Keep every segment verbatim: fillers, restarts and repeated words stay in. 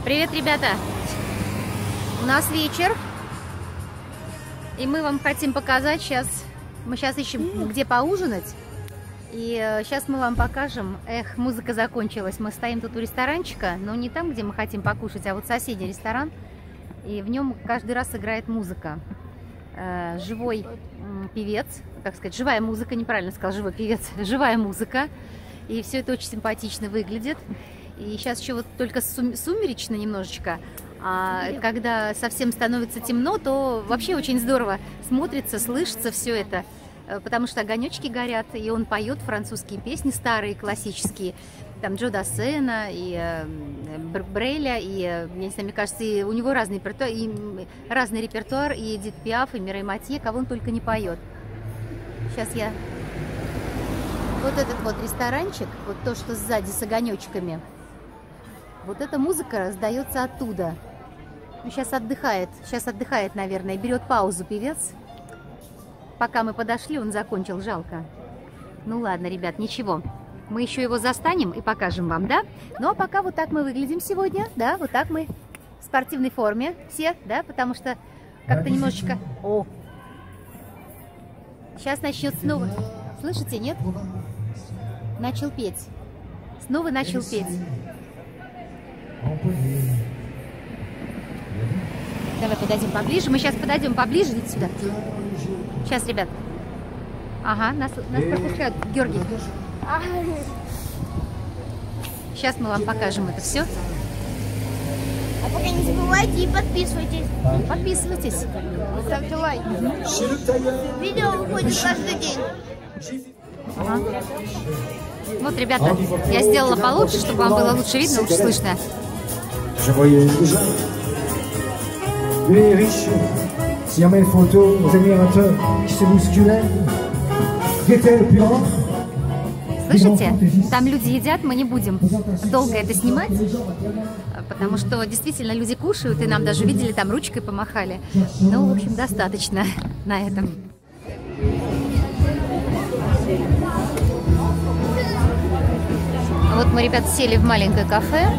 Привет, ребята! У нас вечер, и мы вам хотим показать сейчас. Мы сейчас ищем, где поужинать, и сейчас мы вам покажем. Эх, музыка закончилась. Мы стоим тут у ресторанчика, но не там, где мы хотим покушать, а вот соседний ресторан, и в нем каждый раз играет музыка. Живой певец, как сказать, живая музыка, неправильно сказал, живой певец, живая музыка, и все это очень симпатично выглядит. И сейчас еще вот только сумеречно немножечко, а когда совсем становится темно, то вообще очень здорово смотрится, слышится все это, потому что огонечки горят, и он поет французские песни старые, классические, там Джо Дассена, и э, Бреля, и, я не знаю, мне кажется, и у него разный репертуар, и, разный репертуар, и Эдит Пиаф, и Мирей Матье, кого он только не поет. Сейчас я... Вот этот вот ресторанчик, вот то, что сзади с огонечками, вот эта музыка раздается оттуда. Ну, сейчас отдыхает, сейчас отдыхает, наверное, берет паузу певец. Пока мы подошли, он закончил, жалко. Ну ладно, ребят, ничего. Мы еще его застанем и покажем вам, да? Ну а пока вот так мы выглядим сегодня, да, вот так мы в спортивной форме все, да, потому что как-то немножечко... О! Сейчас начнет снова... Слышите, нет? Начал петь. Снова начал петь. Давай подойдем поближе. Мы сейчас подойдем поближе, идите сюда. Сейчас, ребят. Ага, нас, нас пропускают. Георгий. Сейчас мы вам покажем это все. А пока не забывайте и подписывайтесь. Подписывайтесь. Ставьте лайк. Видео выходит каждый день. Ага. Вот, ребята, я сделала получше, чтобы вам было лучше видно, лучше слышно. Je voyais déjà les riches, sur mes photos, aux admirateurs qui se bousculaient, qui étaient le plus grand. Слышите? Там люди едят, мы не будем долго это снимать, потому что действительно люди кушают, и нам даже видели, там ручкой помахали. Ну, в общем, достаточно на этом. Вот мы, ребят, сели в маленькое кафе.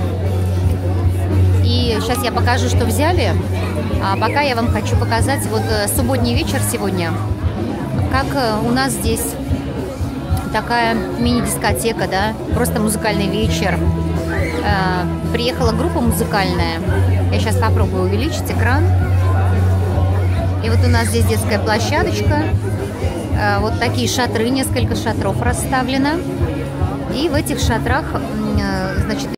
И сейчас я покажу, что взяли. А пока я вам хочу показать вот субботний вечер сегодня. Как у нас здесь такая мини-дискотека, да, просто музыкальный вечер. Приехала группа музыкальная. Я сейчас попробую увеличить экран. И вот у нас здесь детская площадочка. Вот такие шатры, несколько шатров расставлено. И в этих шатрах, значит,